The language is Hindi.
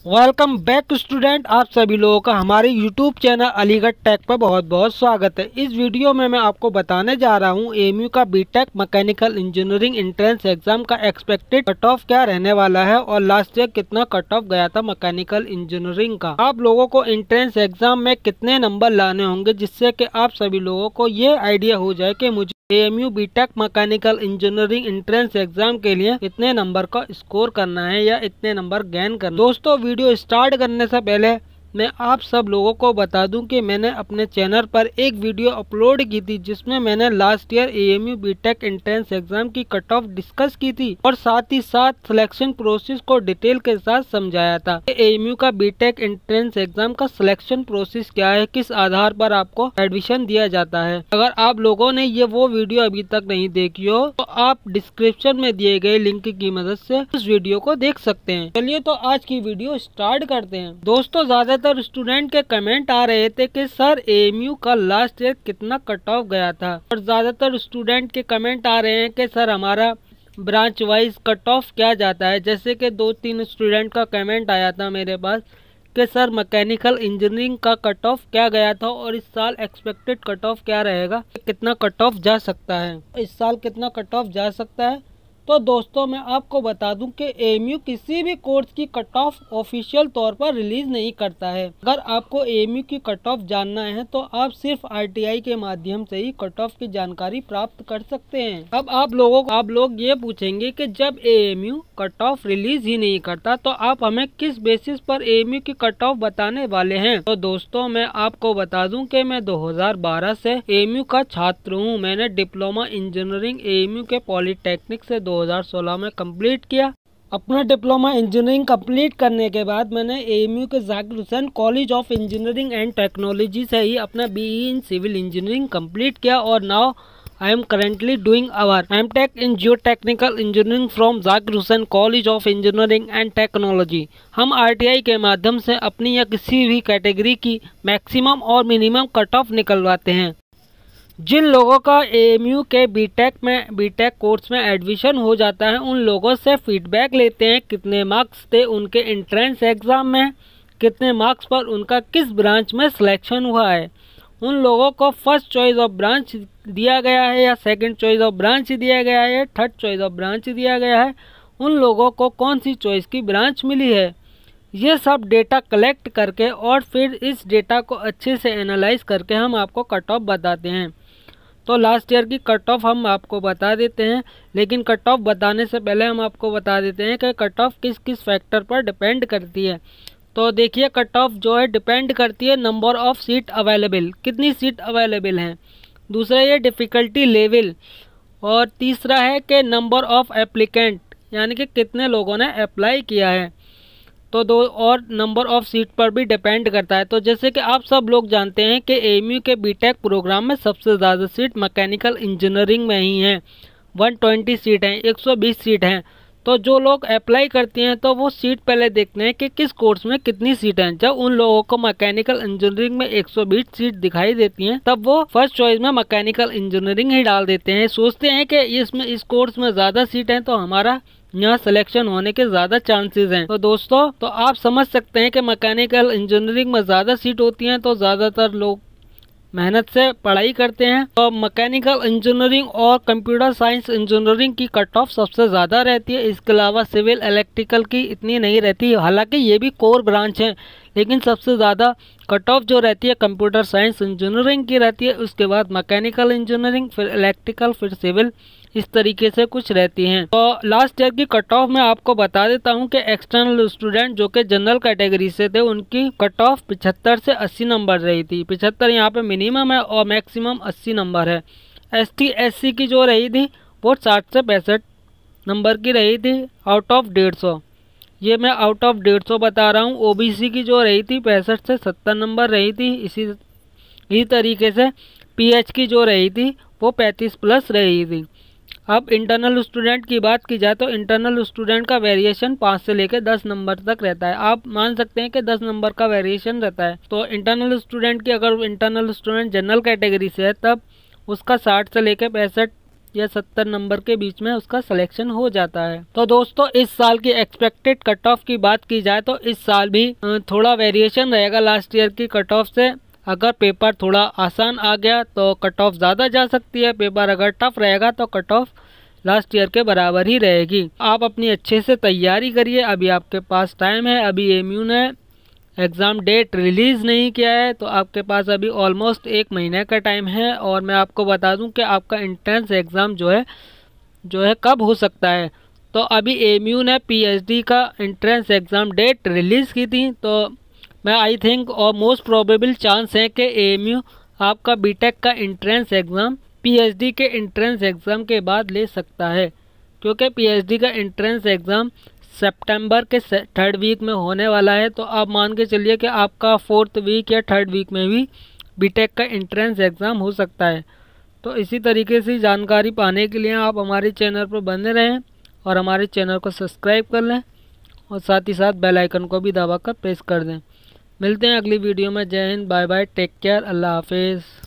वेलकम बैक स्टूडेंट, आप सभी लोगों का हमारे यूट्यूब चैनल अलीगढ़ टेक पर बहुत बहुत स्वागत है। इस वीडियो में मैं आपको बताने जा रहा हूं एएमयू का B tech mechanical engineering entrance exam का एक्सपेक्टेड कट ऑफ क्या रहने वाला है और लास्ट ईयर कितना कट ऑफ गया था मैकेनिकल इंजीनियरिंग का। आप लोगों को एंट्रेंस एग्जाम में कितने नंबर लाने होंगे जिससे कि आप सभी लोगों को ये आइडिया हो जाए कि मुझे AMU B tech mechanical engineering entrance exam के लिए इतने नंबर का स्कोर करना है या इतने नंबर गेन करना। दोस्तों, वीडियो स्टार्ट करने से पहले मैं आप सब लोगों को बता दूं कि मैंने अपने चैनल पर एक वीडियो अपलोड की थी जिसमें मैंने last year AMU B tech entrance exam की कट ऑफ डिस्कस की थी और साथ ही साथ सिलेक्शन प्रोसेस को डिटेल के साथ समझाया था। एएमयू का बीटेक एंट्रेंस एग्जाम का सिलेक्शन प्रोसेस क्या है, किस आधार पर आपको एडमिशन दिया जाता है। अगर आप लोगों ने वो वीडियो अभी तक नहीं देखी हो तो आप डिस्क्रिप्शन में दिए गए लिंक की मदद से उस वीडियो को देख सकते हैं। चलिए तो आज की वीडियो स्टार्ट करते हैं। दोस्तों, ज्यादातर स्टूडेंट के कमेंट आ रहे थे कि सर एएमयू का लास्ट ईयर कितना कट ऑफ गया था, और ज्यादातर स्टूडेंट के कमेंट आ रहे हैं कि सर हमारा ब्रांच वाइज कट ऑफ क्या जाता है। जैसे कि 2-3 स्टूडेंट का कमेंट आया था मेरे पास कि सर मैकेनिकल इंजीनियरिंग का कट ऑफ क्या गया था और इस साल एक्सपेक्टेड कट ऑफ क्या रहेगा, कितना कट ऑफ जा सकता है, इस साल कितना कट ऑफ जा सकता है। तो दोस्तों, मैं आपको बता दूं कि एएमयू किसी भी कोर्स की कट ऑफ ऑफिशियल तौर पर रिलीज नहीं करता है। अगर आपको एएमयू की कट ऑफ जानना है तो आप सिर्फ आरटीआई के माध्यम से ही कट ऑफ की जानकारी प्राप्त कर सकते हैं। अब आप लोग ये पूछेंगे कि जब एएमयू कट ऑफ रिलीज ही नहीं करता तो आप हमें किस बेसिस पर एएमयू की कट ऑफ बताने वाले हैं। तो दोस्तों, मैं आपको बता दूं कि मैं 2012 से एएमयू का छात्र हूं। मैंने डिप्लोमा इंजीनियरिंग एएमयू के पॉलिटेक्निक से 2016 में कंप्लीट किया। अपना डिप्लोमा इंजीनियरिंग कंप्लीट करने के बाद मैंने एएमयू के Zakir Hussain college of engineering and technology से ही अपना BE in civil engineering complete किया और now I am currently doing our MTech in Geotechnical Engineering from Zakir Hussain College of Engineering and Technology। हम RTI के माध्यम से अपनी या किसी भी कैटेगरी की मैक्सिमम और मिनिमम कट ऑफ निकलवाते हैं। जिन लोगों का एएमयू के बीटेक कोर्स में एडमिशन हो जाता है उन लोगों से फीडबैक लेते हैं कितने मार्क्स थे उनके एंट्रेंस एग्जाम में, कितने मार्क्स पर उनका किस ब्रांच में सिलेक्शन हुआ है। उन लोगों को फर्स्ट चॉइस ऑफ ब्रांच दिया गया है या सेकंड चॉइस ऑफ ब्रांच दिया गया है, थर्ड चॉइस ऑफ ब्रांच दिया गया है, उन लोगों को कौन सी चॉइस की ब्रांच मिली है। ये सब डेटा कलेक्ट करके और फिर इस डेटा को अच्छे से एनालाइज करके हम आपको कट ऑफ बताते हैं। तो लास्ट ईयर की कट ऑफ हम आपको बता देते हैं, लेकिन कट ऑफ बताने से पहले हम आपको बता देते हैं कि कट ऑफ किस किस फैक्टर पर डिपेंड करती है। तो देखिए, कट ऑफ जो है डिपेंड करती है नंबर ऑफ सीट अवेलेबल, कितनी सीट अवेलेबल हैं। दूसरा ये डिफ़िकल्टी लेवल, और तीसरा है कि नंबर ऑफ एप्लीकेंट, यानी कि कितने लोगों ने अप्लाई किया है। तो दो और नंबर ऑफ सीट पर भी डिपेंड करता है। तो जैसे कि आप सब लोग जानते हैं कि एएमयू के बीटेक प्रोग्राम में सबसे ज़्यादा सीट मैकेनिकल इंजीनियरिंग में ही हैं, 120 सीट हैं, 120 सीट हैं। तो जो लोग अप्लाई करते हैं तो वो सीट पहले देखते हैं कि किस कोर्स में कितनी सीट हैं। जब उन लोगों को मैकेनिकल इंजीनियरिंग में 120 सीट दिखाई देती हैं तब वो फर्स्ट चॉइस में मैकेनिकल इंजीनियरिंग ही डाल देते हैं। सोचते हैं कि इस कोर्स में ज़्यादा सीट हैं तो हमारा यहाँ सिलेक्शन होने के ज़्यादा चांसेस हैं। तो दोस्तों, तो आप समझ सकते हैं कि मैकेनिकल इंजीनियरिंग में ज़्यादा सीट होती हैं तो ज़्यादातर लोग मेहनत से पढ़ाई करते हैं। तो मैकेनिकल इंजीनियरिंग और कंप्यूटर साइंस इंजीनियरिंग की कट ऑफ सबसे ज़्यादा रहती है। इसके अलावा सिविल इलेक्ट्रिकल की इतनी नहीं रहती, हालांकि ये भी कोर ब्रांच है, लेकिन सबसे ज़्यादा कट ऑफ जो रहती है कंप्यूटर साइंस इंजीनियरिंग की रहती है। उसके बाद मैकेनिकल इंजीनियरिंग, फिर इलेक्ट्रिकल, फिर सिविल, इस तरीके से कुछ रहती हैं। तो लास्ट ईयर की कट ऑफ मैं आपको बता देता हूं कि एक्सटर्नल स्टूडेंट जो कि जनरल कैटेगरी से थे उनकी कट ऑफ 75 से 80 नंबर रही थी। 75 यहाँ पे मिनिमम है और मैक्सिमम 80 नंबर है। ST SC की जो रही थी वो 60 से 65 नंबर की रही थी आउट ऑफ 150। ये मैं आउट ऑफ 150 बता रहा हूँ। OBC की जो रही थी 65 से 70 नंबर रही थी। इसी तरीके से PH की जो रही थी वो 35 प्लस रही थी। अब इंटरनल स्टूडेंट की बात की जाए तो इंटरनल स्टूडेंट का वेरिएशन 5 से लेकर 10 नंबर तक रहता है। आप मान सकते हैं कि 10 नंबर का वेरिएशन रहता है। तो इंटरनल स्टूडेंट की, अगर इंटरनल स्टूडेंट जनरल कैटेगरी से है तब उसका 60 से लेकर 65 या 70 नंबर के बीच में उसका सिलेक्शन हो जाता है। तो दोस्तों इस साल की एक्सपेक्टेड कट ऑफ की बात की जाए तो इस साल भी थोड़ा वेरिएशन रहेगा लास्ट ईयर की कट ऑफ से। अगर पेपर थोड़ा आसान आ गया तो कट ऑफ ज़्यादा जा सकती है, पेपर अगर टफ रहेगा तो कट ऑफ लास्ट ईयर के बराबर ही रहेगी। आप अपनी अच्छे से तैयारी करिए, अभी आपके पास टाइम है। अभी एमयू ने एग्ज़ाम डेट रिलीज़ नहीं किया है तो आपके पास अभी ऑलमोस्ट 1 महीने का टाइम है। और मैं आपको बता दूं कि आपका एंट्रेंस एग्ज़ाम जो है कब हो सकता है। तो अभी एमयू ने पीएचडी का एंट्रेंस एग्ज़ाम डेट रिलीज़ की थी, तो मैं आई थिंक और मोस्ट प्रोबेबल चांस है कि एमयू आपका बीटेक का एंट्रेंस एग्ज़ाम पीएचडी के एंट्रेंस एग्ज़ाम के बाद ले सकता है, क्योंकि पीएचडी का एंट्रेंस एग्ज़ाम सितंबर के 3rd वीक में होने वाला है। तो आप मान के चलिए कि आपका 4th वीक या 3rd वीक में भी बीटेक का एंट्रेंस एग्ज़ाम हो सकता है। तो इसी तरीके से जानकारी पाने के लिए आप हमारे चैनल पर बने रहें और हमारे चैनल को सब्सक्राइब कर लें और साथ ही साथ बेल आइकन को भी दबाकर प्रेस कर दें। मिलते हैं अगली वीडियो में। जय हिंद, बाय बाय, टेक केयर, अल्लाह हाफिज़।